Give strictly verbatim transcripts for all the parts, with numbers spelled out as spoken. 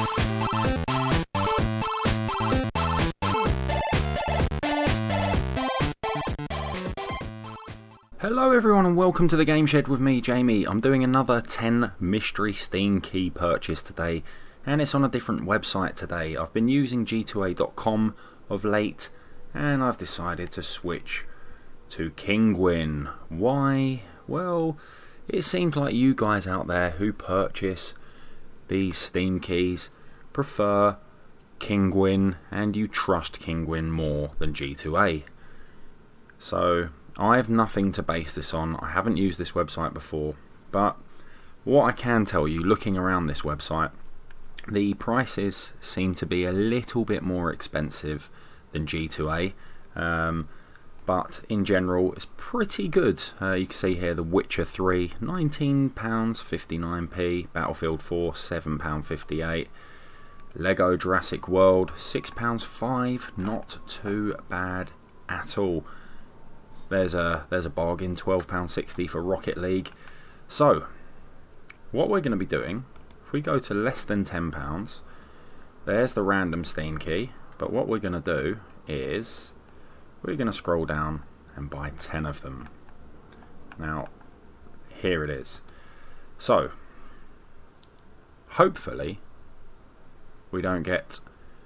Hello everyone and welcome to the Game Shed with me, Jamie. I'm doing another ten mystery Steam key purchase today, and it's on a different website today. I've been using G two A dot com of late, and I've decided to switch to Kinguin. Why? Well, it seems like you guys out there who purchase these Steam keys prefer Kinguin, and you trust Kinguin more than G two A. So I have nothing to base this on. I haven't used this website before, but what I can tell you, looking around this website, the prices seem to be a little bit more expensive than G two A, um, but in general it's pretty good. Uh, you can see here The Witcher three, nineteen pounds fifty-nine p, Battlefield four, seven pounds fifty-eight, Lego Jurassic World, six pounds five, not too bad at all. There's a there's a bargain, twelve pounds sixty for Rocket League. So what we're going to be doing, if we go to less than ten pounds, there's the random Steam key, but what we're going to do is we're going to scroll down and buy ten of them. Now here it is. So hopefully we don't get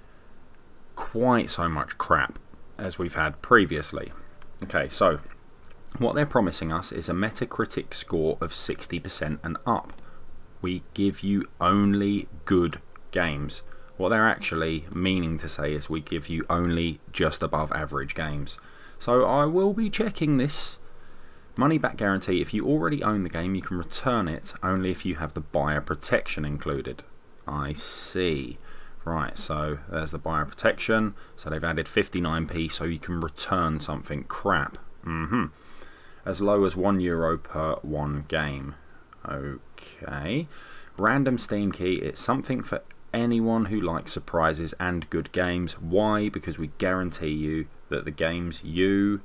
quite so much crap as we've had previously. Okay, so what they're promising us is a Metacritic score of sixty percent and up. We give you only good games. What they're actually meaning to say is we give you only just above average games. So I will be checking this. Money back guarantee. If you already own the game, you can return it only if you have the buyer protection included. I see. Right, so there's the buyer protection. So they've added fifty-nine p so you can return something crap. Mm-hmm. As low as one euro per one game. Okay. Random Steam key. It's something for anyone who likes surprises and good games. Why? Because we guarantee you that the games you...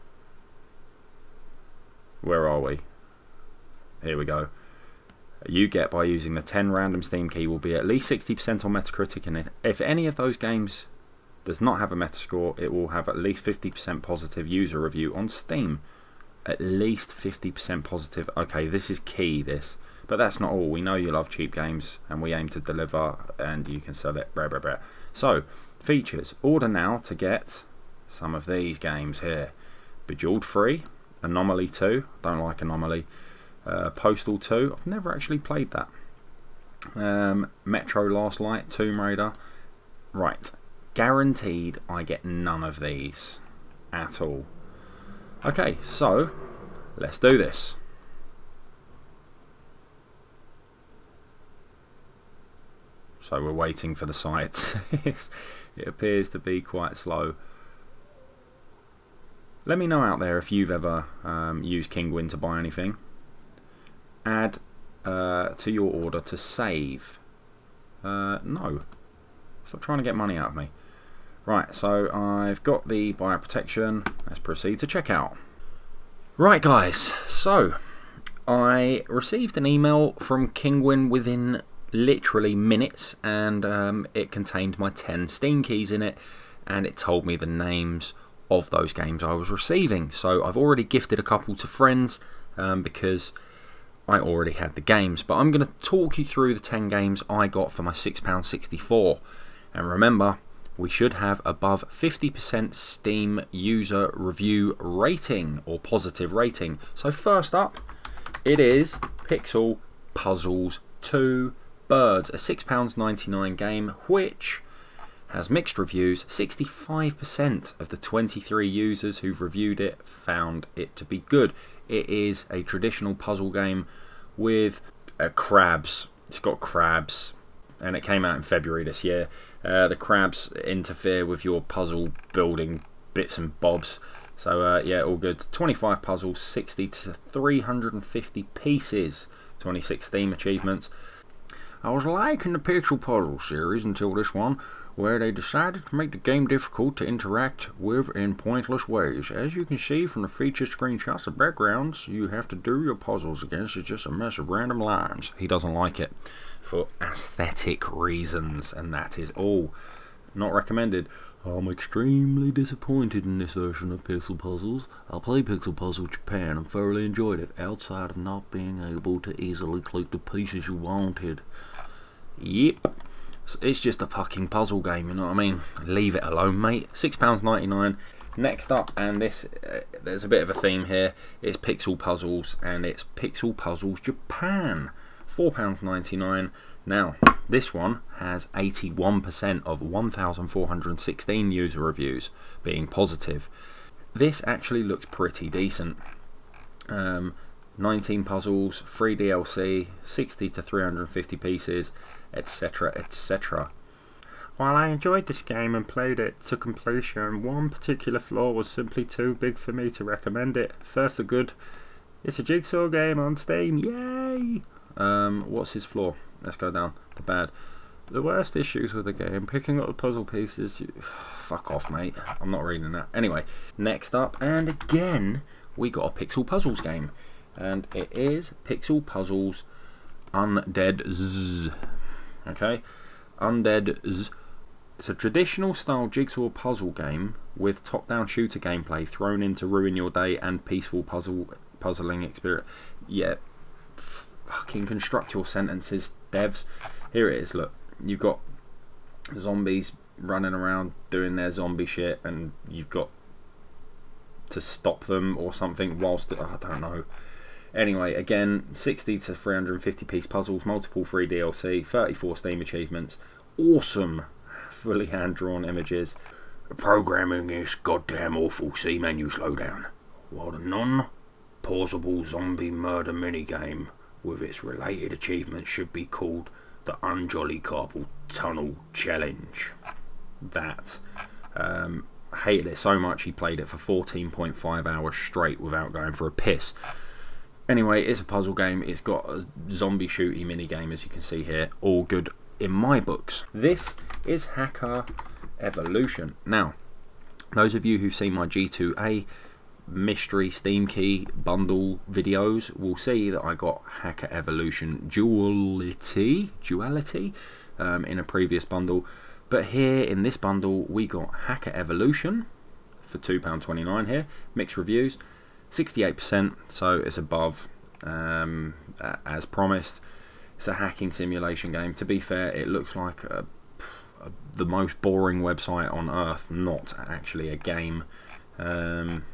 Where are we? Here we go. You get by using the ten random Steam key will be at least sixty percent on Metacritic, and if any of those games does not have a Metascore, it will have at least fifty percent positive user review on Steam. At least fifty percent positive. Okay, this is key, this. But that's not all. We know you love cheap games, and we aim to deliver, and you can sell it. Blah, blah, blah. So, features. Order now to get some of these games here. Bejeweled three, Anomaly two, don't like Anomaly. Uh, Postal two, I've never actually played that. Um, Metro Last Light, Tomb Raider. Right, guaranteed I get none of these at all. Okay, so let's do this. So we're waiting for the site. It appears to be quite slow. Let me know out there if you've ever um, used Kinguin to buy anything. Add uh, to your order to save. Uh, no. Stop trying to get money out of me. Right, so I've got the buyer protection. Let's proceed to checkout. Right guys, so I received an email from Kinguin within literally minutes, and um, it contained my ten Steam keys in it, and it told me the names of those games I was receiving. So I've already gifted a couple to friends um, because I already had the games, but I'm going to talk you through the ten games I got for my six pounds sixty-four. And remember, we should have above fifty percent Steam user review rating or positive rating. So first up, it is Pixel Puzzles two Birds, a six pounds ninety-nine game which has mixed reviews. sixty-five percent of the twenty-three users who've reviewed it found it to be good. It is a traditional puzzle game with uh, crabs. It's got crabs, and it came out in February this year. Uh, the crabs interfere with your puzzle building bits and bobs. So uh, yeah, all good. twenty-five puzzles, sixty to three hundred fifty pieces, twenty-six Steam achievements. I was liking the Pixel Puzzle series until this one, where they decided to make the game difficult to interact with in pointless ways. As you can see from the featured screenshots, the backgrounds you have to do your puzzles against is just a mess of random lines. He doesn't like it for aesthetic reasons, and that is all. Not recommended. I'm extremely disappointed in this version of Pixel Puzzles. I played Pixel Puzzle Japan and thoroughly enjoyed it, outside of not being able to easily click the pieces you wanted. Yep. It's just a fucking puzzle game, you know what I mean? Leave it alone, mate. six pounds ninety-nine. Next up, and this, uh, there's a bit of a theme here, it's Pixel Puzzles, and it's Pixel Puzzles Japan. four pounds ninety-nine. Now, this one has eighty-one percent of one thousand four hundred sixteen user reviews being positive. This actually looks pretty decent. Um, nineteen puzzles, free D L C, sixty to three hundred fifty pieces, etc, et cetera. While I enjoyed this game and played it to completion, one particular flaw was simply too big for me to recommend it. First, the good, it's a Jigsaw game on Steam, yay! Um, what's his flaw? Let's go down. The bad. The worst issues with the game, picking up the puzzle pieces, you, fuck off mate, I'm not reading that. Anyway, next up, and again, we got a Pixel Puzzles game. And it is Pixel Puzzles Undead Z. Okay, Undead Z. It's a traditional style jigsaw puzzle game with top-down shooter gameplay thrown in to ruin your day and peaceful puzzle puzzling experience. Yeah, fucking construct your sentences, devs. Here it is. Look, you've got zombies running around doing their zombie shit, and you've got to stop them or something whilst I don't know. Anyway, again, sixty to three hundred fifty piece puzzles, multiple free D L C, thirty-four Steam achievements, awesome, fully hand-drawn images. Programming is goddamn awful. See menu slowdown. While the non-pausable zombie murder minigame with its related achievements should be called the Unjolly Carpal Tunnel Challenge. That. Um, hated it so much he played it for fourteen point five hours straight without going for a piss. Anyway, it's a puzzle game. It's got a zombie shooty mini game, as you can see here. All good in my books. This is Hacker Evolution. Now, those of you who've seen my G two A mystery Steam key bundle videos will see that I got Hacker Evolution Duality, Duality um, in a previous bundle. But here in this bundle, we got Hacker Evolution for two pounds twenty-nine here. Mixed reviews. sixty-eight percent, so it's above um, as promised. It's a hacking simulation game. To be fair, it looks like a, a, the most boring website on earth, not actually a game. Um,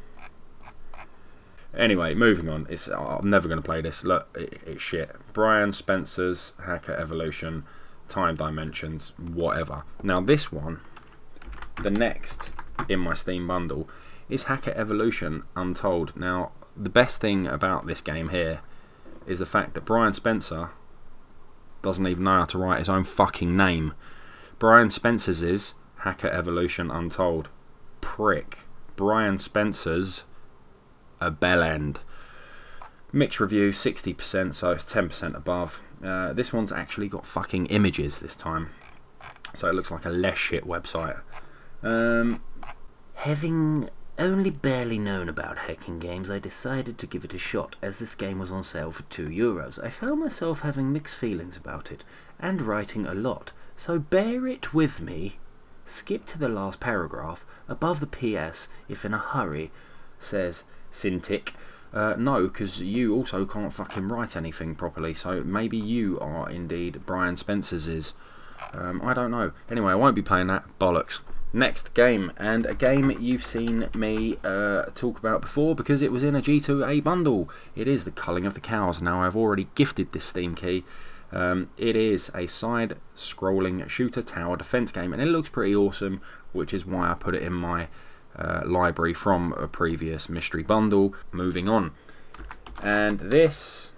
anyway, moving on. It's I'm never going to play this. Look, it, it's shit. Brian Spencer's Hacker Evolution, Time Dimensions, whatever. Now this one, the next in my Steam bundle, is Hacker Evolution Untold. Now, the best thing about this game here is the fact that Brian Spencer doesn't even know how to write his own fucking name. Brian Spencer's is Hacker Evolution Untold. Prick. Brian Spencer's a bell end. Mixed review, sixty percent, so it's ten percent above. Uh, this one's actually got fucking images this time, so it looks like a less shit website. Um, having only barely known about hacking games, I decided to give it a shot, as this game was on sale for two euros. I found myself having mixed feelings about it, and writing a lot, so bear it with me. Skip to the last paragraph, above the P S, if in a hurry, says Cintiq. Uh, no, because you also can't fucking write anything properly, so maybe you are indeed Brian Spencer's is. Um, I don't know. Anyway, I won't be playing that. Bollocks. Next game, and a game you've seen me uh, talk about before because it was in a G two A bundle. It is The Culling of the Cows. Now, I've already gifted this Steam key. Um, it is a side-scrolling shooter tower defense game, and it looks pretty awesome, which is why I put it in my uh, library from a previous mystery bundle. Moving on. And this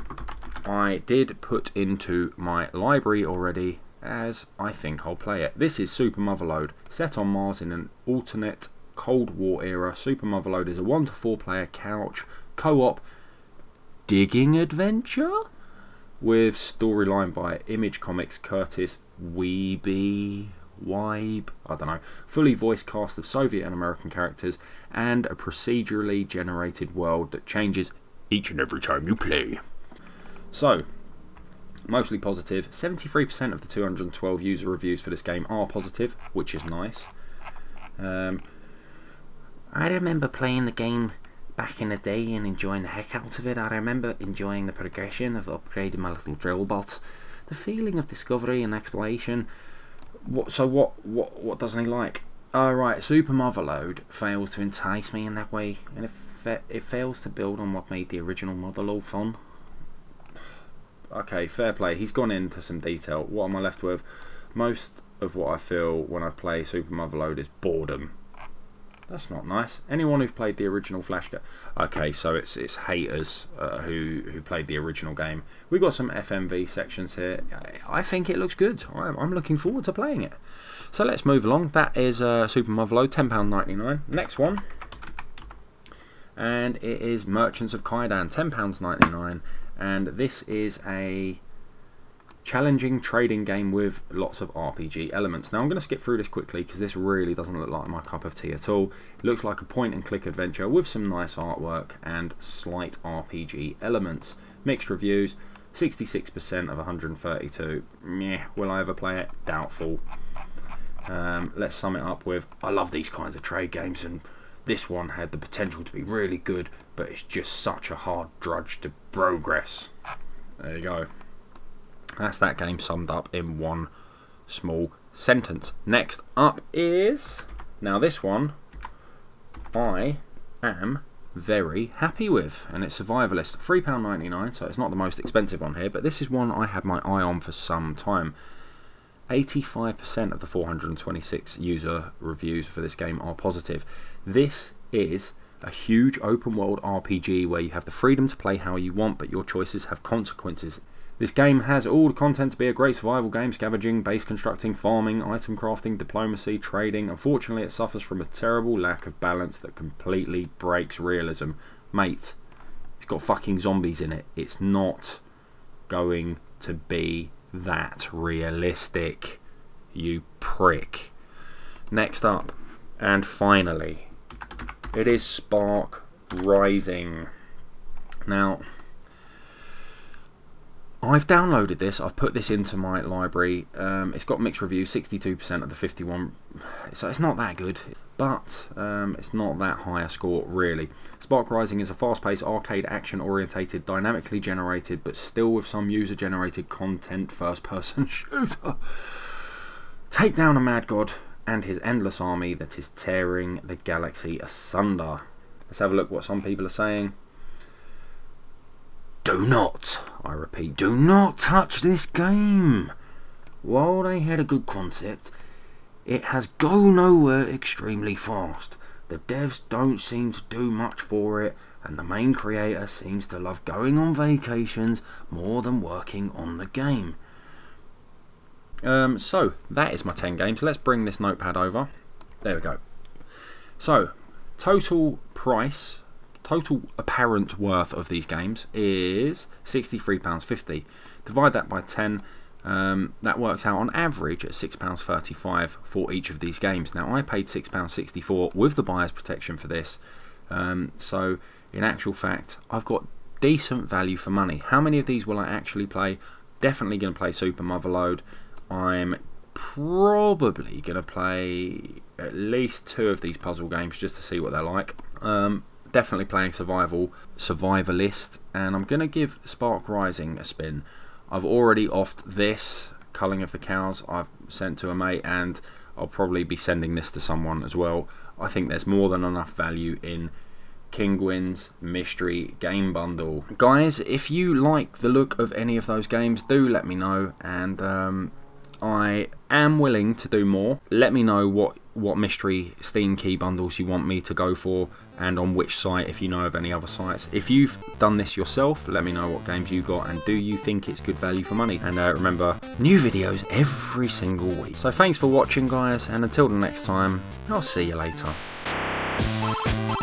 I did put into my library already, as I think I'll play it. This is Super Motherload, set on Mars in an alternate Cold War era. Super Motherload is a one to four player couch co-op digging adventure with storyline by Image Comics Curtis Weeby. Wibe, I don't know, fully voice cast of Soviet and American characters, and a procedurally generated world that changes each and every time you play. So, mostly positive. seventy-three percent of the two hundred twelve user reviews for this game are positive, which is nice. Um, I remember playing the game back in the day and enjoying the heck out of it. I remember enjoying the progression of upgrading my little drill bot, the feeling of discovery and exploration. What, so what, what what doesn't he like? Oh right, Super Motherload fails to entice me in that way, and it, fa it fails to build on what made the original Motherload fun. Okay, fair play, he's gone into some detail. What am I left with? Most of what I feel when I play Super Motherload is boredom. That's not nice. Anyone who's played the original Flash game. Okay, so it's it's haters uh, who who played the original game. We've got some F M V sections here. I think it looks good. I'm looking forward to playing it. So let's move along. That is uh, Super Motherload, ten pounds ninety-nine. Next one, and it is Merchants of Kaidan, ten pounds ninety-nine, and this is a challenging trading game with lots of R P G elements. Now I'm going to skip through this quickly because this really doesn't look like my cup of tea at all. It looks like a point and click adventure with some nice artwork and slight R P G elements. Mixed reviews, sixty-six percent of one hundred thirty-two. Meh, will I ever play it? Doubtful. Um, let's sum it up with, I love these kinds of trade games, and this one had the potential to be really good, but it's just such a hard drudge to progress. There you go. That's that game summed up in one small sentence. Next up is, now this one I am very happy with, and it's Survivalist, three pounds ninety-nine, so it's not the most expensive on here, but this is one I had my eye on for some time. eighty-five percent of the four hundred twenty-six user reviews for this game are positive. This is a huge open world R P G where you have the freedom to play how you want, but your choices have consequences. This game has all the content to be a great survival game: scavenging, base constructing, farming, item crafting, diplomacy, trading. Unfortunately, it suffers from a terrible lack of balance that completely breaks realism. Mate, it's got fucking zombies in it. It's not going to be that realistic, you prick. Next up, and finally, it is Spark Rising. Now, I've downloaded this, I've put this into my library. Um, it's got mixed reviews, sixty-two percent of the fifty-one, so it's not that good, but um, it's not that high a score really. Spark Rising is a fast-paced, arcade, action-orientated, dynamically generated, but still with some user-generated content first-person shooter. Take down a mad god and his endless army that is tearing the galaxy asunder. Let's have a look what some people are saying. Do not, I repeat, do not touch this game. While they had a good concept, it has go nowhere extremely fast. The devs don't seem to do much for it, and the main creator seems to love going on vacations more than working on the game. Um, so, that is my ten games. Let's bring this notepad over. There we go. So, total price, total apparent worth of these games is sixty-three pounds fifty. Divide that by ten, um, that works out on average at six pounds thirty-five for each of these games. Now I paid six pounds sixty-four with the buyer's protection for this, um, so in actual fact I've got decent value for money. How many of these will I actually play? Definitely going to play Super Motherload. I'm probably going to play at least two of these puzzle games just to see what they're like. Um, definitely playing Survival, Survivalist, and I'm going to give Spark Rising a spin. I've already offed this, Culling of the Cows, I've sent to a mate, and I'll probably be sending this to someone as well. I think there's more than enough value in Kinguin's Mystery Game Bundle. Guys, if you like the look of any of those games, do let me know, and um, I am willing to do more. Let me know what what mystery Steam key bundles you want me to go for, and on which site, if you know of any other sites. If you've done this yourself, let me know what games you got, and do you think it's good value for money. And uh, remember, new videos every single week. So thanks for watching, guys, and until the next time, I'll see you later.